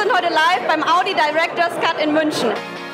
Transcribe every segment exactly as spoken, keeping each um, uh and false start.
sind heute live beim Audi Director's Cut in München.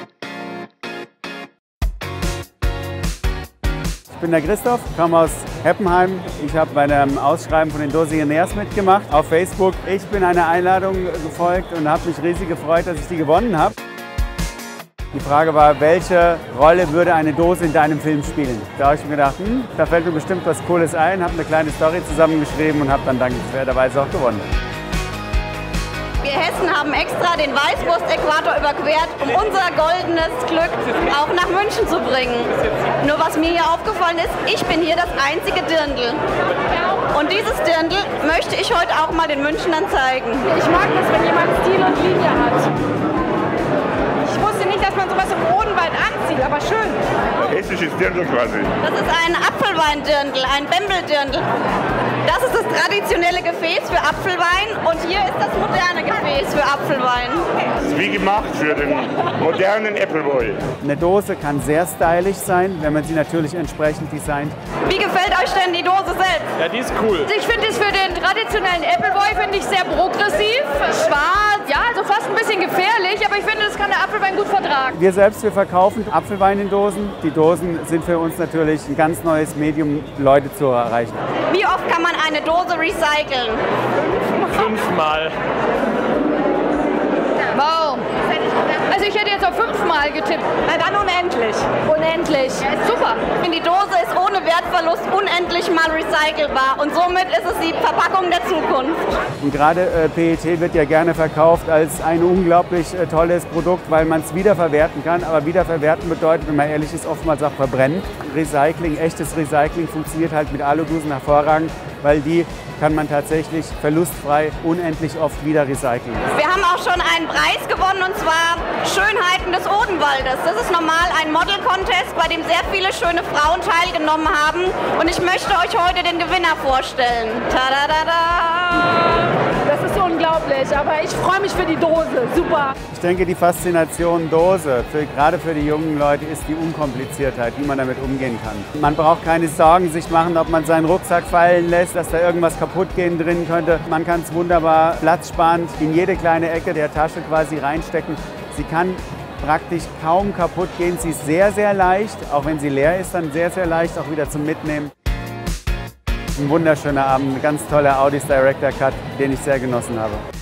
Ich bin der Christoph, komme aus Heppenheim. Ich habe bei einem Ausschreiben von den Dossiernairs mitgemacht auf Facebook. Ich bin einer Einladung gefolgt und habe mich riesig gefreut, dass ich die gewonnen habe. Die Frage war, welche Rolle würde eine Dose in deinem Film spielen? Da habe ich mir gedacht, hm, da fällt mir bestimmt was Cooles ein, habe eine kleine Story zusammengeschrieben und habe dann dankenswerterweise auch gewonnen. Wir Hessen haben extra den Weißwurst-Äquator überquert, um unser goldenes Glück auch nach München zu bringen. Nur was mir hier aufgefallen ist, ich bin hier das einzige Dirndl. Und dieses Dirndl möchte ich heute auch mal den Münchnern zeigen. Ich mag das, wenn jemand Stil und Linie hat. Ich wusste nicht, dass man sowas im Odenwald anzieht, aber schön. Hessisches Dirndl quasi. Das ist ein Apfelwein-Dirndl, ein Bembel-Dirndl. Das ist das traditionelle Gefäß für Apfelwein und hier ist das moderne Gefäß für Apfelwein. Das ist wie gemacht für den modernen Appleboy. Eine Dose kann sehr stylisch sein, wenn man sie natürlich entsprechend designt. Wie gefällt euch denn die Dose selbst? Ja, die ist cool. Ich finde es für den traditionellen Appleboy finde ich sehr progressiv, schwarz, ja, also fast ein bisschen gefährlich, aber ich finde, das kann der Apfelwein gut vertragen. Wir selbst, wir verkaufen Apfelwein in Dosen. Die Dosen sind für uns natürlich ein ganz neues Medium, Leute zu erreichen. Wie oft kann man eine Dose recyceln? Fünfmal. Wow. Also ich hätte jetzt auf fünfmal getippt. Na dann unendlich. Unendlich. Super. Die Dose ist ohne Wertverlust unendlich mal recycelbar und somit ist es die Verpackung der Zukunft. Und gerade äh, P E T wird ja gerne verkauft als ein unglaublich äh, tolles Produkt, weil man es wiederverwerten kann. Aber wiederverwerten bedeutet, wenn man ehrlich ist, oftmals auch verbrennen. Recycling, echtes Recycling funktioniert halt mit Aludosen hervorragend, weil die kann man tatsächlich verlustfrei unendlich oft wieder recyceln. Wir haben auch schon einen Preis gewonnen und zwar Schönheiten des Odenwaldes. Das ist normal ein Model-Contest, bei dem sehr viele schöne Frauen teilgenommen haben und ich möchte euch heute den Gewinner vorstellen. Tadadada! Das ist unglaublich, aber ich freue mich für die Dose. Super. Ich denke, die Faszination Dose, für, gerade für die jungen Leute, ist die Unkompliziertheit, wie man damit umgehen kann. Man braucht keine Sorgen sich machen, ob man seinen Rucksack fallen lässt, dass da irgendwas kaputt gehen drin könnte. Man kann es wunderbar platzsparend in jede kleine Ecke der Tasche quasi reinstecken. Sie kann praktisch kaum kaputt gehen. Sie ist sehr, sehr leicht, auch wenn sie leer ist, dann sehr, sehr leicht auch wieder zum Mitnehmen. Ein wunderschöner Abend, ein ganz toller Audi's Director Cut, den ich sehr genossen habe.